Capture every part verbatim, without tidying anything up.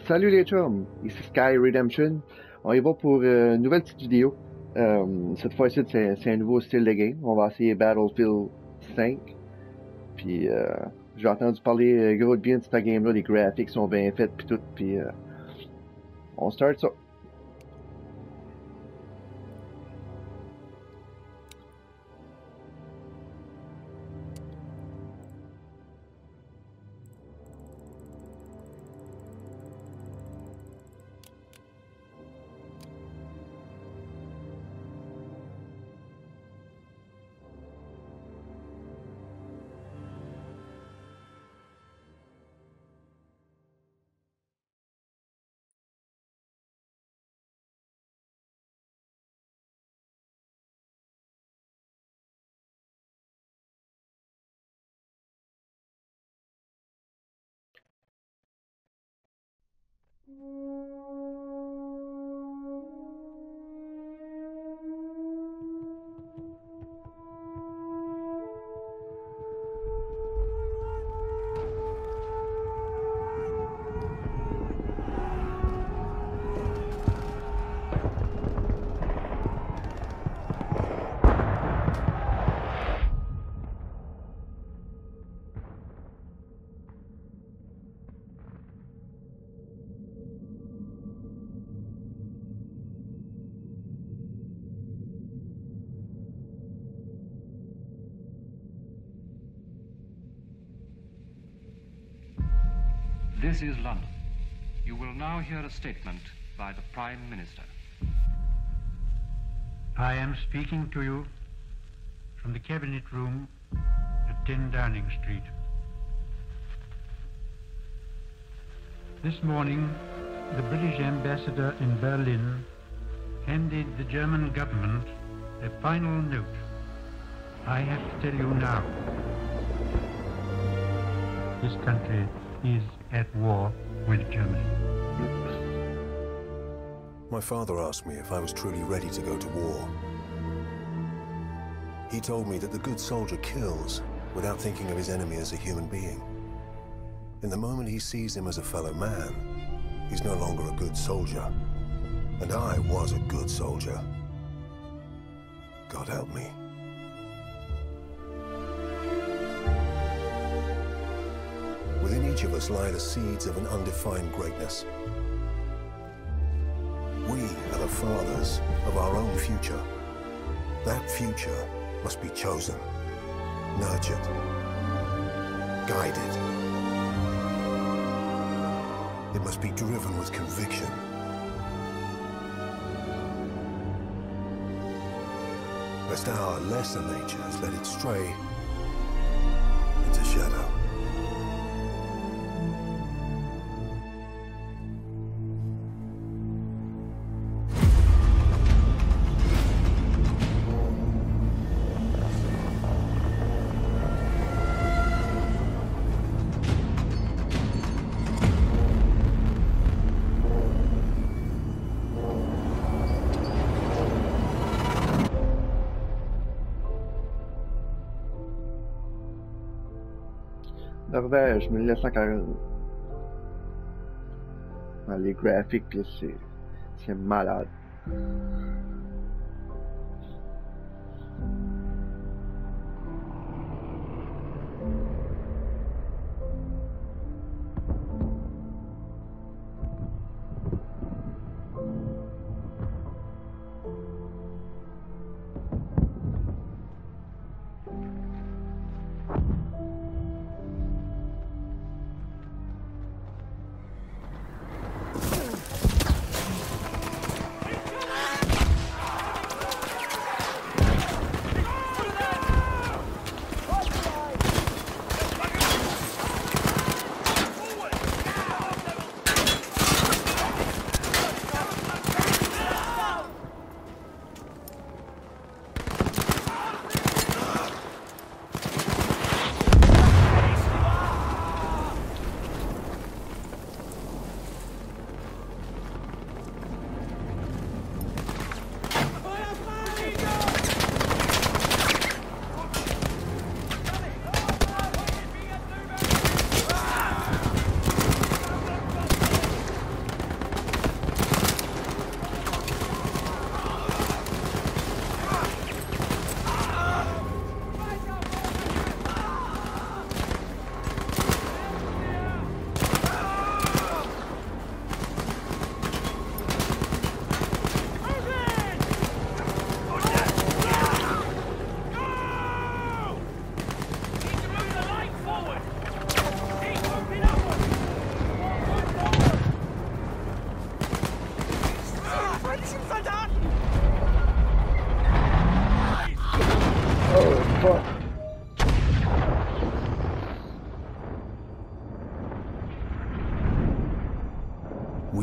Salut les chums, ici Sky Redemption. On y va pour euh, une nouvelle petite vidéo. Euh, cette fois-ci, c'est, c'est un nouveau style de game. On va essayer Battlefield cinq. Puis, euh, j'ai entendu parler euh, gros de bien de cette game-là. Les graphiques sont bien faits, puis tout. Puis, euh, on start ça. This is London. You will now hear a statement by the Prime Minister. I am speaking to you from the Cabinet Room at ten Downing Street. This morning, the British ambassador in Berlin handed the German government a final note. I have to tell you now. This country is at war with Germany. My father asked me if I was truly ready to go to war. He told me that the good soldier kills without thinking of his enemy as a human being. In the moment he sees him as a fellow man, he's no longer a good soldier. And I was a good soldier. God help me. Within each of us lie the seeds of an undefined greatness. We are the fathers of our own future. That future must be chosen, nurtured, guided. It must be driven with conviction. Lest our lesser natures let it stray into shadow. Norvège, mille neuf cent quarante. Ah, les graphiques, là, c'est, c'est malade.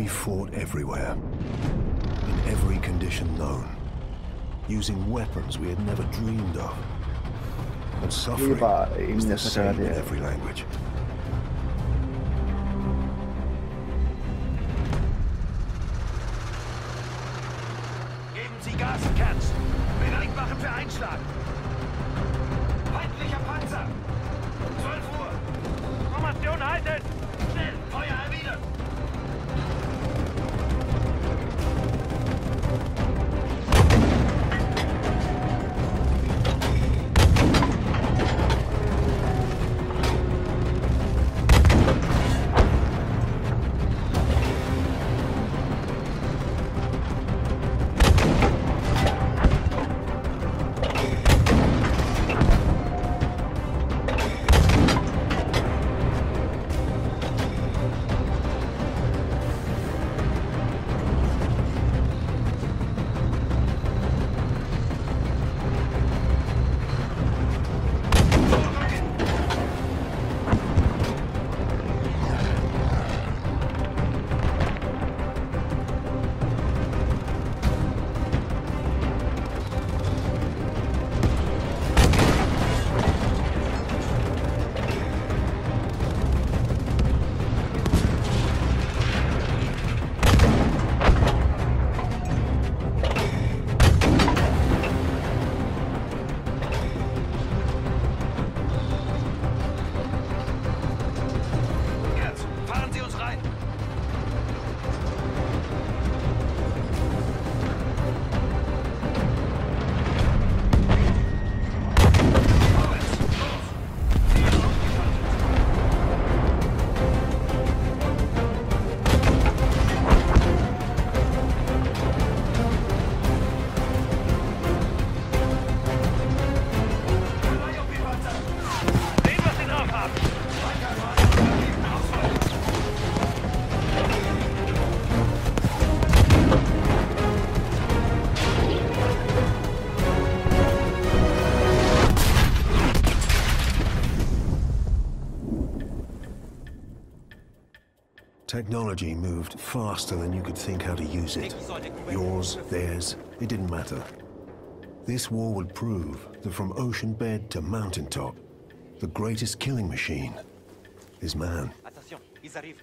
We fought everywhere, in every condition known, using weapons we had never dreamed of. And suffering is the same in every language. Geben Sie Gas, Kerns! Bereit machen für Einschlag! Feindlicher Panzer! zwölf Uhr! Formation halten! Schnell! Feuer erwidern! Technology moved faster than you could think how to use it. Yours, theirs, it didn't matter. This war would prove that from ocean bed to mountaintop, the greatest killing machine is man. Attention, ils arrivent.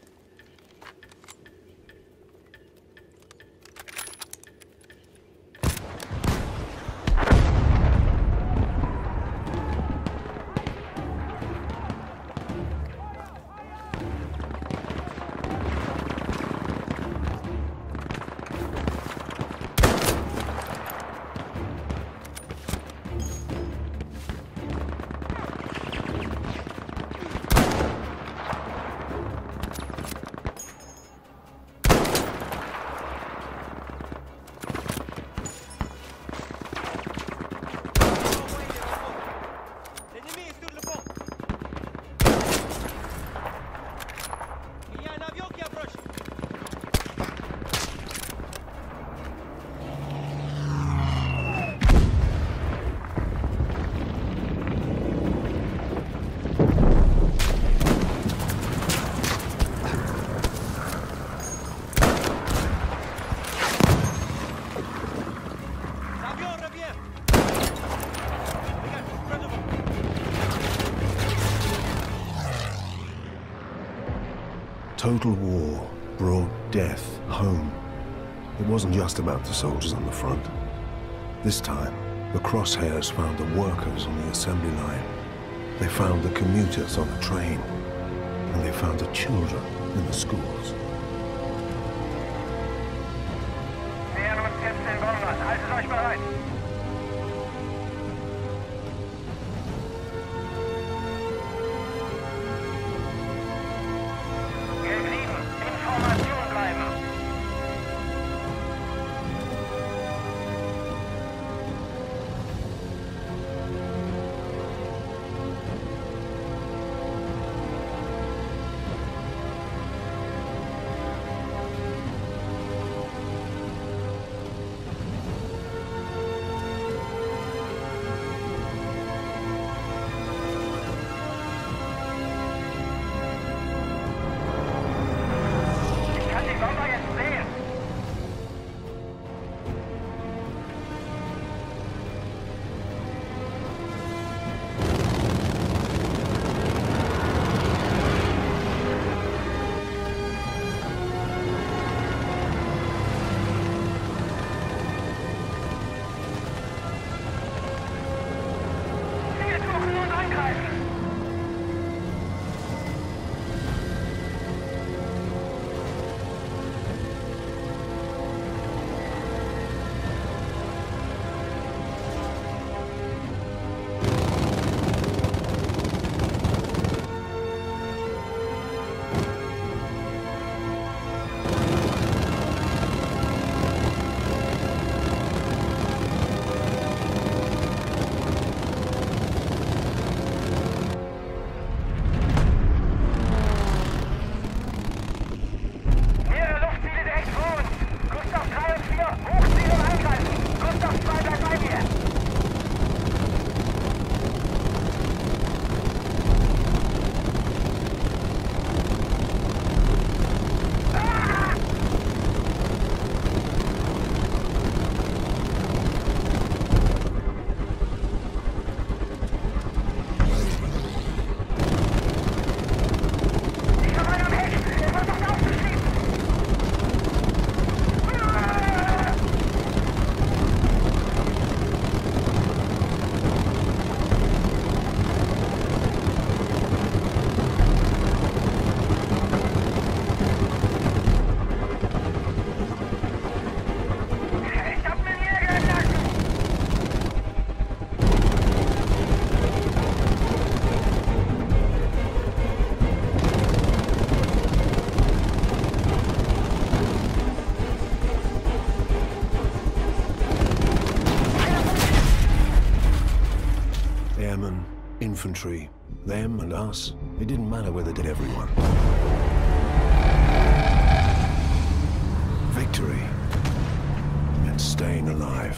Total war brought death home. It wasn't just about the soldiers on the front. This time, the crosshairs found the workers on the assembly line. They found the commuters on the train. And they found the children in the schools. Nähern uns jetzt den Bonn. Haltet euch bereit. Airmen, infantry, them and us. It didn't matter whether they did everyone. Victory meant staying alive.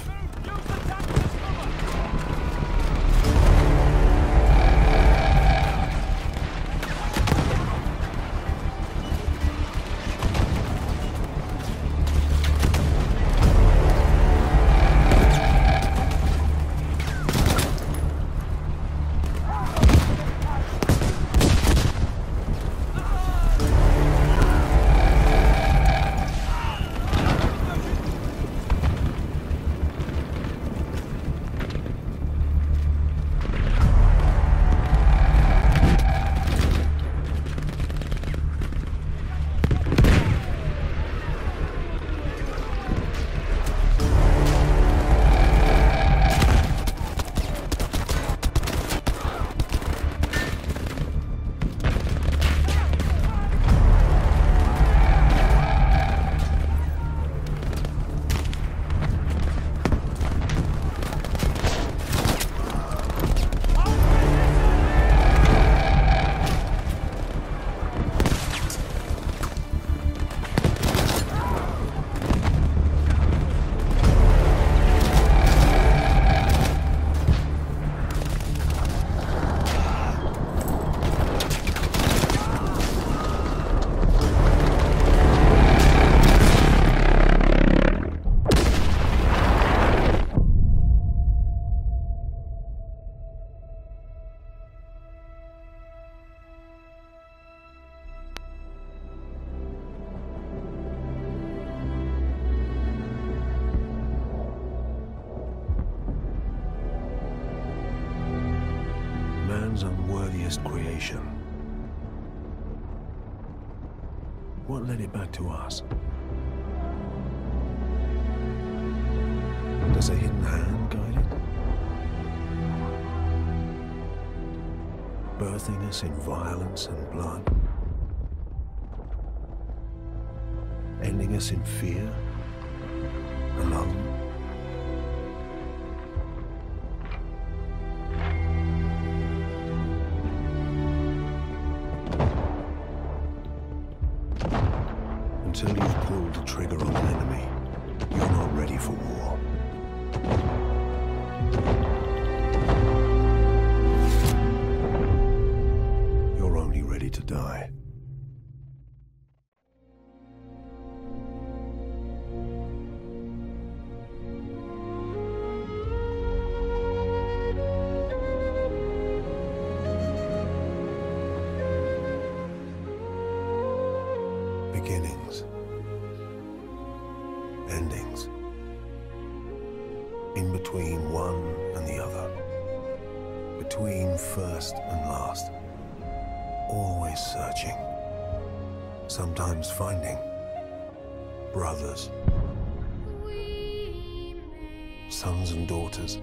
Man's unworthiest creation. What led it back to us? Does a hidden hand guide it? Birthing us in violence and blood? Ending us in fear? Alone? Until you've pulled the trigger on an enemy, you're not ready for war. You're only ready to die. Beginnings, endings, in between one and the other, between first and last, always searching, sometimes finding brothers, sons and daughters,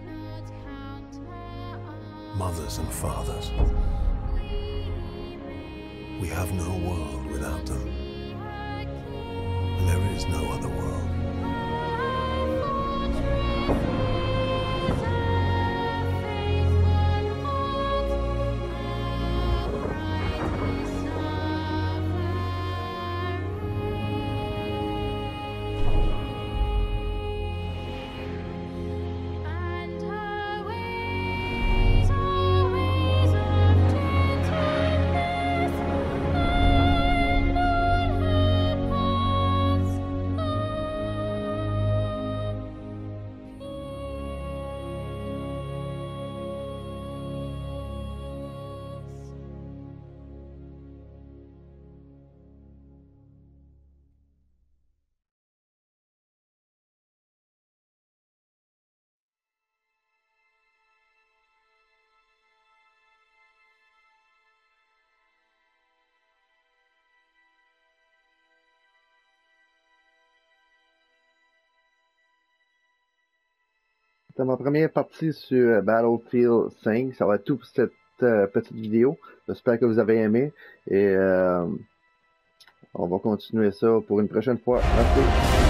mothers and fathers. We have no world without them. There is no other world. C'était ma première partie sur Battlefield cinq. Ça va être tout pour cette euh, petite vidéo. J'espère que vous avez aimé. Et euh, on va continuer ça pour une prochaine fois. Merci.